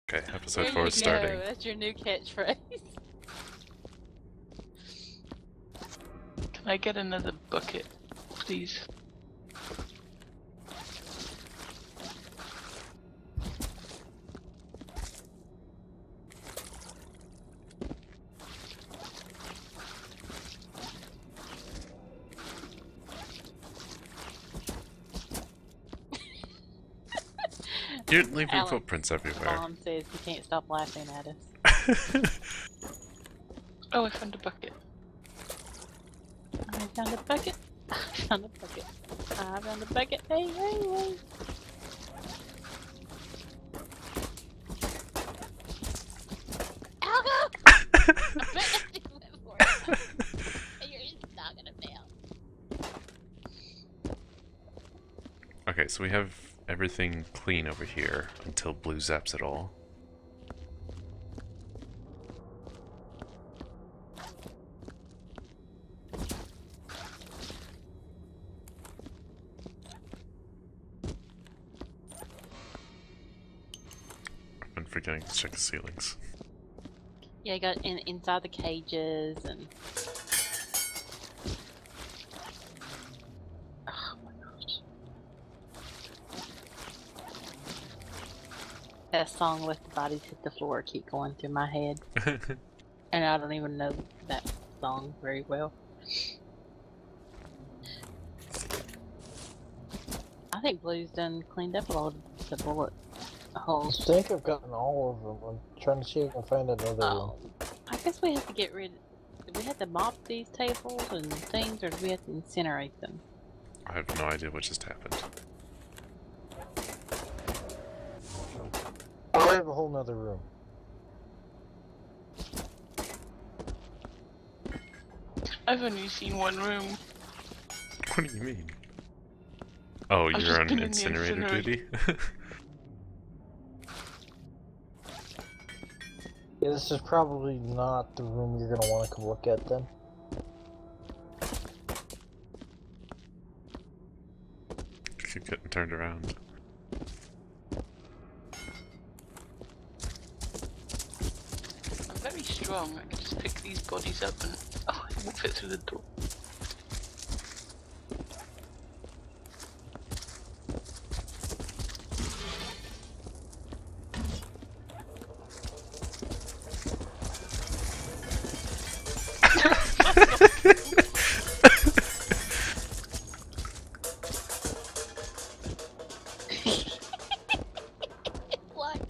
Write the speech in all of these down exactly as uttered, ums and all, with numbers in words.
Okay, episode There four you is starting. go. That's your new catchphrase. Can I get another bucket, please? You're leaving Alex, footprints everywhere. Mom says he can't stop laughing at us. Oh, I found a bucket. I found a bucket. I found a bucket. I found a bucket. Hey, hey, hey. Algo! I bet that's even for you. You're just not gonna fail. Okay, so we have everything clean over here until Blue zaps it all. I've been forgetting to check the ceilings. Yeah, I got in inside the cages and. Oh my gosh. That song "Let the Bodies Hit the Floor" keep going through my head, and I don't even know that song very well. I think Blue's done cleaned up a lot of the bullet I holes. think I've gotten all of them. I'm trying to see if I can find another Oh, one. I guess we have to get rid. Do we have to mop these tables and things, or do we have to incinerate them? I have no idea what just happened. I have a whole nother room. I've only seen one room. What do you mean? Oh, I've you're just on been in the incinerator incinerator. duty? Yeah, this is probably not the room you're gonna want to come look at then. Keep getting turned around. I'm very strong. I can just pick these bodies up and oh, I won't fit through the door. What?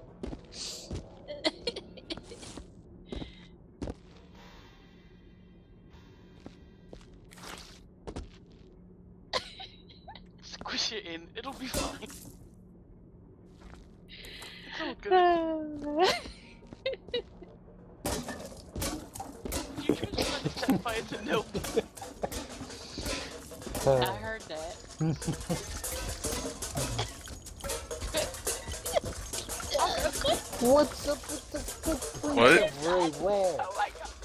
Squish it in. It'll be fine. It's all good. You should just like set fire to Nilba. I heard that. What's up with the footprints What? everywhere? Oh my god.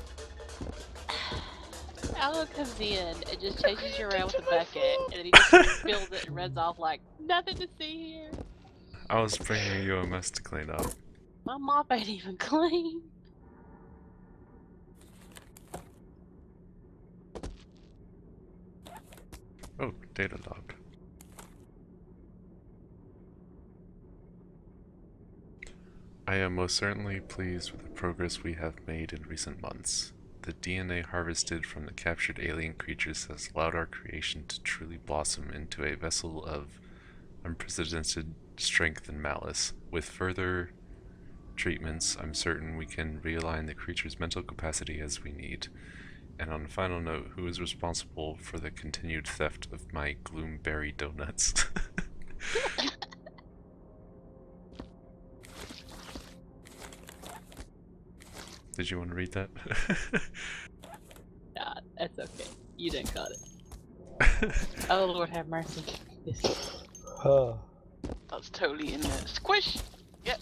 Allo comes in and just chases you around with a bucket, and then he just spills it and runs off like, nothing to see here. I was bringing you a mess to clean up. My mop ain't even clean. Oh, data log. I am most certainly pleased with the progress we have made in recent months. The D N A harvested from the captured alien creatures has allowed our creation to truly blossom into a vessel of unprecedented strength and malice. With further treatments, I'm certain we can realign the creature's mental capacity as we need. And on a final note, who is responsible for the continued theft of my Gloomberry donuts? Did you want to read that? Nah, that's okay. You didn't cut it. Oh Lord have mercy. Yes. Huh. That's totally in there. Squish! Yep.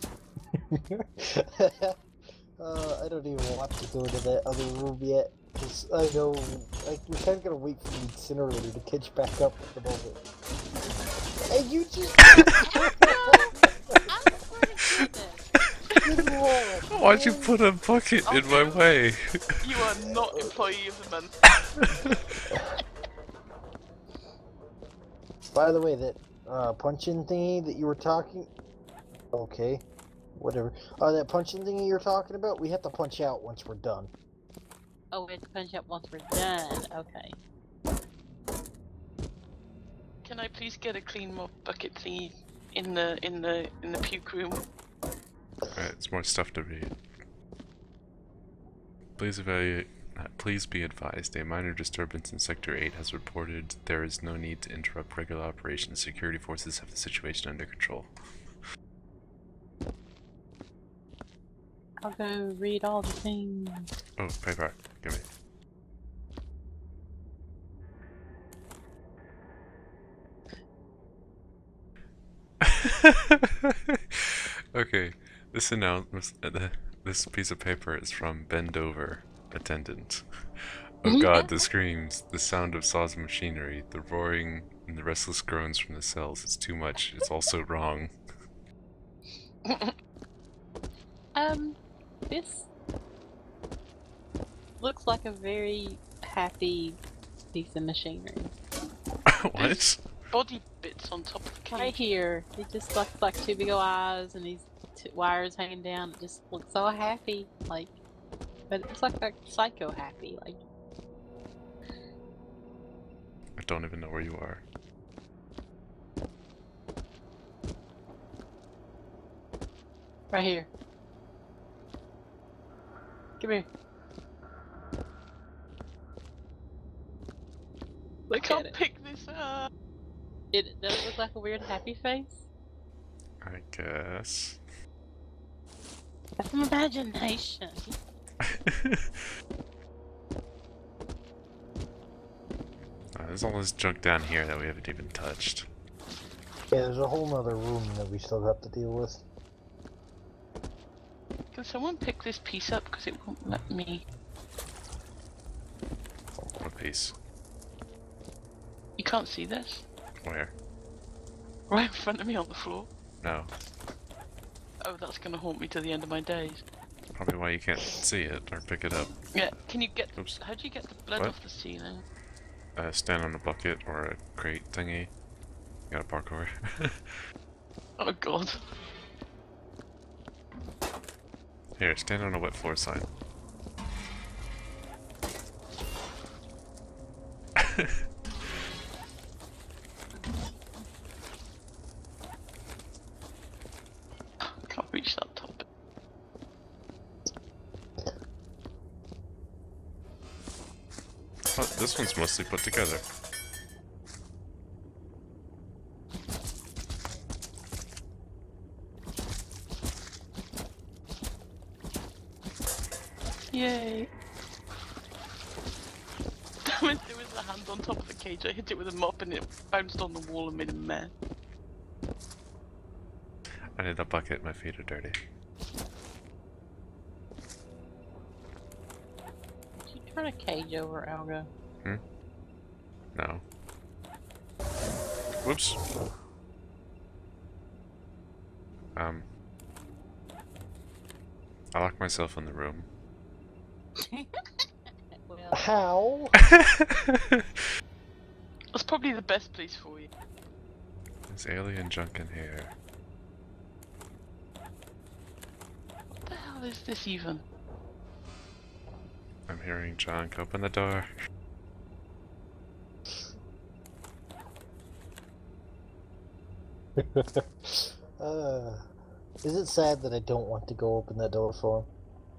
uh, I don't even want to go to that other room yet. Cause I know, like, we kind of gotta wait for the incinerator to catch back up at the moment. And you just. I swear to goodness. Why'd you put a bucket in my way? You are not employee of the month. By the way, that uh, punch-in thingy that you were talking... Okay. Whatever. Uh, that punch-in thingy you're talking about, we have to punch out once we're done. Oh, we have to punch out once we're done. Okay. Can I please get a clean mop bucket thingy in the in the in the puke room? Alright, it's more stuff to read. Please evaluate. Uh, please be advised, a minor disturbance in Sector eight has reported there is no need to interrupt regular operations. Security forces have the situation under control. I'll go read all the things. Oh, paper. Give me. Okay, this announcement, uh, this piece of paper is from Bend Over, attendant. Oh god, the screams, the sound of saws and machinery, the roaring, and the restless groans from the cells. It's too much. It's also wrong. Um, this looks like a very happy piece of machinery. What? Body bits on top of the cage. Right here, it just looks like two big ol' eyes and these two wires hanging down. It just looks so happy, like, but it's like a psycho happy, like. I don't even know where you are. Right here. Come here. I Look can't at it. pick this up. It does it look like a weird happy face? I guess. That's some imagination. Uh, there's all this junk down here that we haven't even touched. Yeah, there's a whole nother room that we still have to deal with. Can someone pick this piece up because it won't let me? What piece? You can't see this? Where? Right in front of me on the floor. No. Oh, that's gonna haunt me to the end of my days. Probably why you can't see it or pick it up. Yeah, can you get... Oops. How do you get the blood What? off the ceiling? Uh, stand on a bucket or a crate thingy. You gotta parkour. Oh god. Here, stand on a wet floor sign. Can't reach that top. Oh, this one's mostly put together. Yay! Damn it, there was a hand on top of the cage. I hit it with a mop and it bounced on the wall and made a mess. I need a bucket, my feet are dirty. Did you turn a cage over, Alga? Hmm? No. Whoops. Um. I locked myself in the room. Well, How? That's probably the best place for you. There's alien junk in here. What the hell is this even? I'm hearing junk. Open the door. uh, is it sad that I don't want to go open that door for him?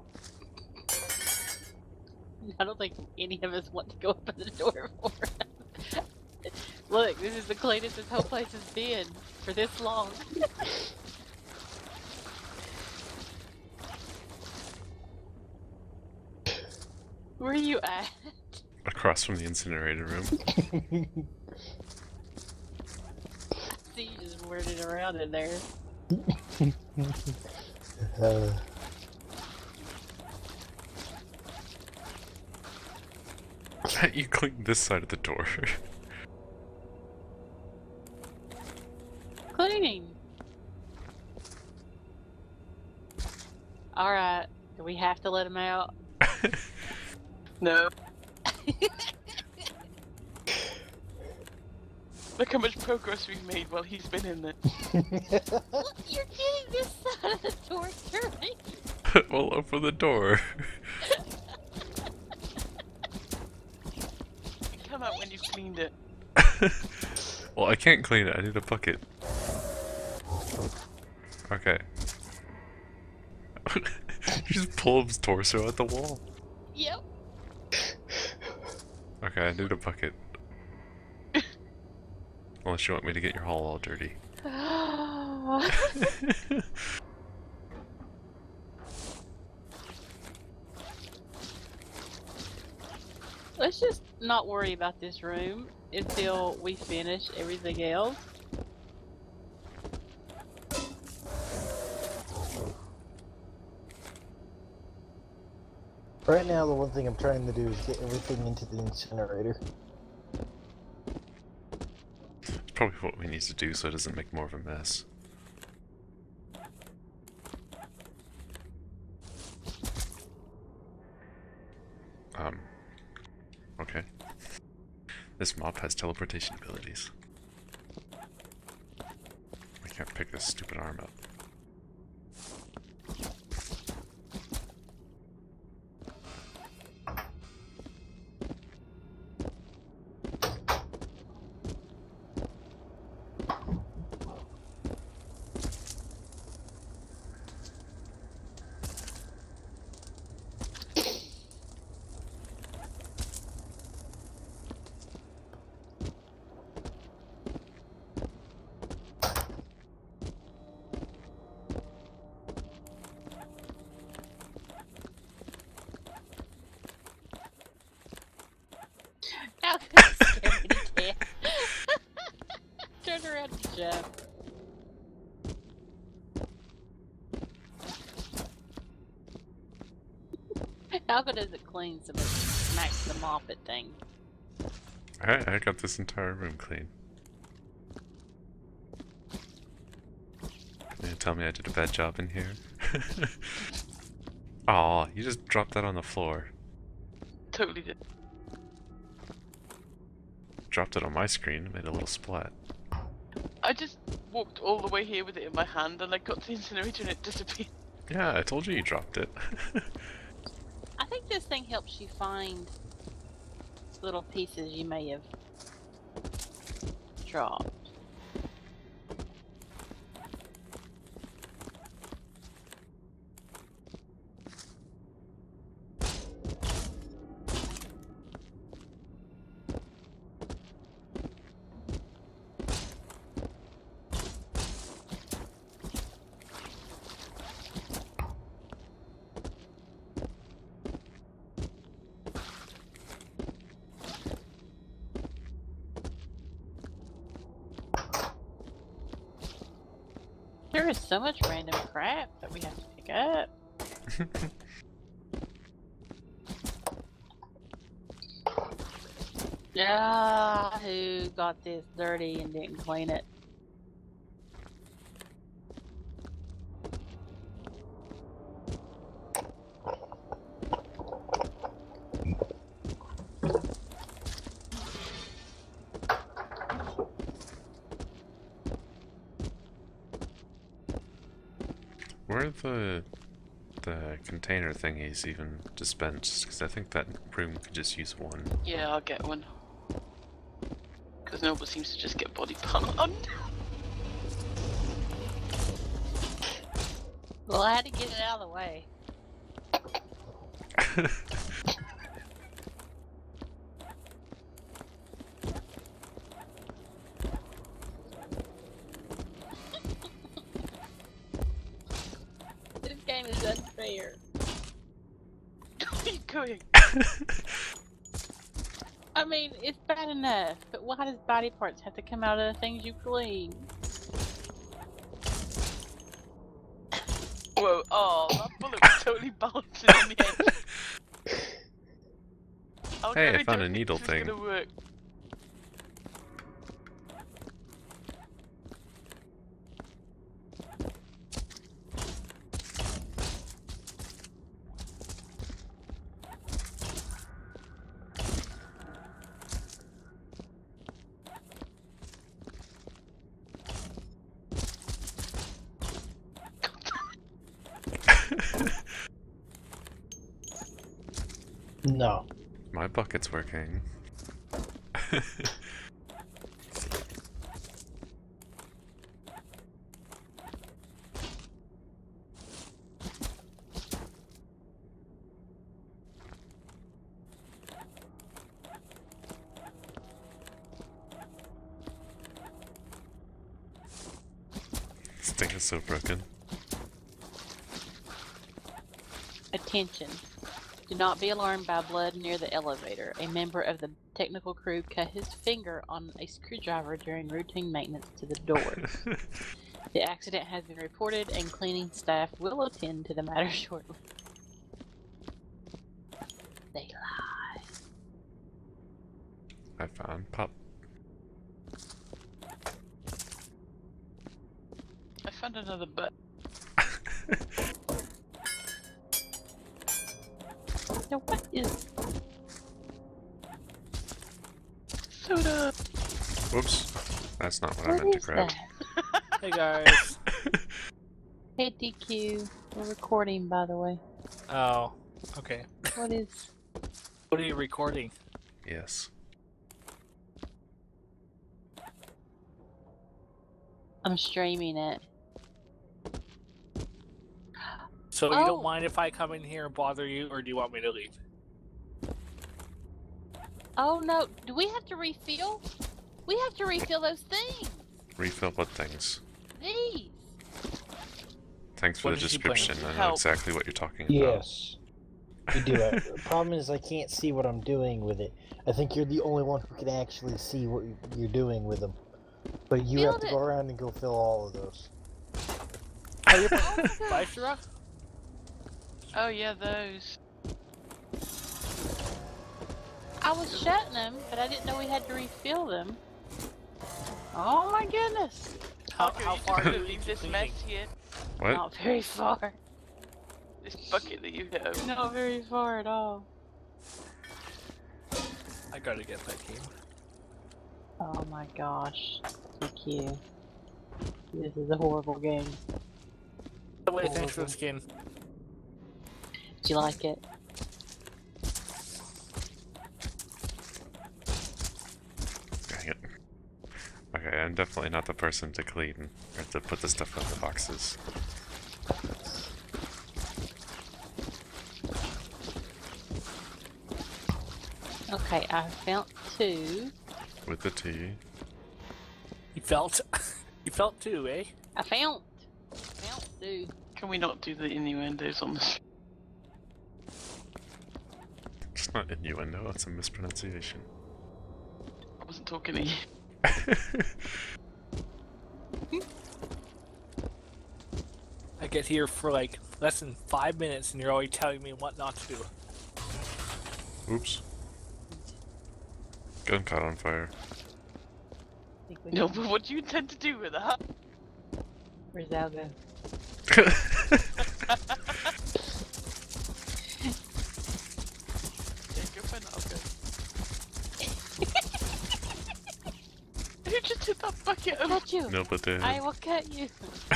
I don't think any of us want to go open the door for him. Look, this is the cleanest this whole place has been for this long. Where are you at? Across from the incinerator room. See, you just whirling around in there. uh, You cleaned this side of the door. Cleaning. Alright. Do we have to let him out? No. Look how much progress we've made while he's been in there. Look, you're getting this side of the door dirty. Well, open the door. You come out when you've cleaned it. Well, I can't clean it. I need a bucket. Okay. Just pull his torso at the wall. Yep. Okay, I need a bucket. Unless you want me to get your hall all dirty. Let's just not worry about this room until we finish everything else. Right now, the one thing I'm trying to do is get everything into the incinerator. It's probably what we need to do so it doesn't make more of a mess. Um, okay. This mop has teleportation abilities. I can't pick this stupid arm up. How scared me, Turn around to Jeff. How good does it clean so much smacks the mop at thing? Alright, I got this entire room clean. Can you tell me I did a bad job in here? Aw, you just dropped that on the floor. Totally did. Dropped it on my screen, made a little splat. I just walked all the way here with it in my hand and I got to the incinerator and it disappeared. Yeah, I told you you dropped it. I think this thing helps you find little pieces you may have dropped. There is so much random crap that we have to pick up. Ah, who got this dirty and didn't clean it? Where are the the container thingies even dispensed? Because I think that room could just use one. Yeah, I'll get one. Because Nilba seems to just get body part. Oh, no. Well, I had to get it out of the way. This game is unfair. Where are you going? I mean, it's bad enough, but why does body parts have to come out of the things you clean? Whoa, oh, that bullet was totally bouncing on the edge. How Hey, I good found do a you think needle this is thing. gonna work? No. My bucket's working. This thing is so broken. Attention. Do not be alarmed by blood near the elevator. A member of the technical crew cut his finger on a screwdriver during routine maintenance to the doors. The accident has been reported and cleaning staff will attend to the matter shortly. They lie. I found Pop. I found another butt. Now what is... Soda! Whoops. That's not what I What meant to is grab. that? Hey guys. Hey D Q. We're recording, by the way. Oh, okay. What is... What are you recording? Yes. I'm streaming it. So you Oh. don't mind if I come in here and bother you, or do you want me to leave? Oh no, do we have to refill? We have to refill those things! Refill what things? These! Thanks for What the did you bring? description. I know Help. exactly what you're talking about. Yes. You do it. The problem is I can't see what I'm doing with it. I think you're the only one who can actually see what you're doing with them. But you have Build to it. go around and go fill all of those. Oh, you're Oh my gosh. Viscera? Oh yeah, those. I was shutting them, but I didn't know we had to refill them. Oh my goodness! How, Parker, how you far just do gonna you leave need this to mess cleaning? here? What? Not very far. This bucket that you have. Not very far at all. I gotta get that game. Oh my gosh. D Q. This is a horrible game. By the way, thanks for the skin. Did you like it? Dang it. Okay, I'm definitely not the person to clean or to put the stuff in the boxes. Okay, I found two. With the tea. You felt, you felt too, eh? I found. Found two. Can we not do the innuendos on this? It's not innuendo, it's a mispronunciation. I wasn't talking to you. I get here for like less than five minutes and you're already telling me what not to do. Oops. Gun caught on fire. I think we No, but what do you intend to do with that? Where's Algo? Yeah, go find that. Okay. Who just hit that bucket? Oh, Cut you! No, but they I will cut you!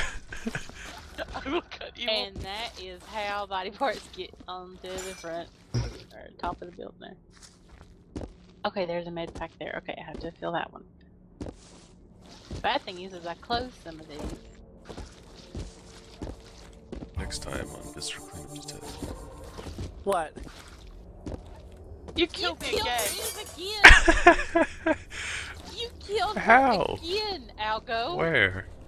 I will cut you And that is how body parts get onto the front or top of the building there. Okay, there's a med pack there. Okay, I have to fill that one. Bad thing is, is I closed some of these. next time on Viscera Cleanup Detail. What? You killed you me killed again! me again! You killed How? me again, Algo! Where?